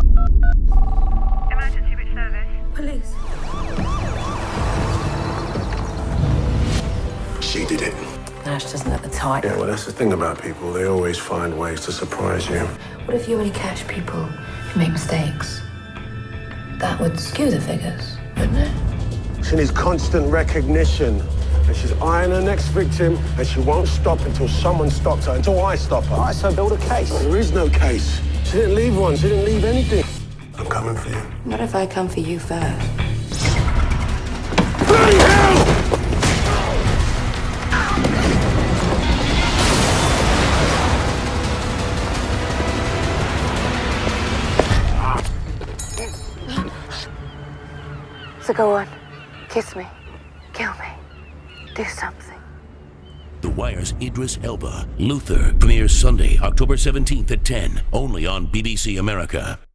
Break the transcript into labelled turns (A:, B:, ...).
A: Emergency, which service?
B: Police.
C: She did it.
B: Nash doesn't have the type.
C: Yeah, well, that's the thing about people. They always find ways to surprise you.
B: What if you only catch people who make mistakes? That would skew the figures, wouldn't it?
C: She needs constant recognition. And she's eyeing her next victim, and she won't stop until someone stops her, until I stop her. All right, so build a case. There is no case. She didn't leave one. She didn't leave anything. I'm coming for you.
B: What if I come for you first?
C: Bloody hell!
B: So go on. Kiss me. Kill me. Do something.
D: The Wire's Idris Elba, Luther, premieres Sunday, October 17th at 10, only on BBC America.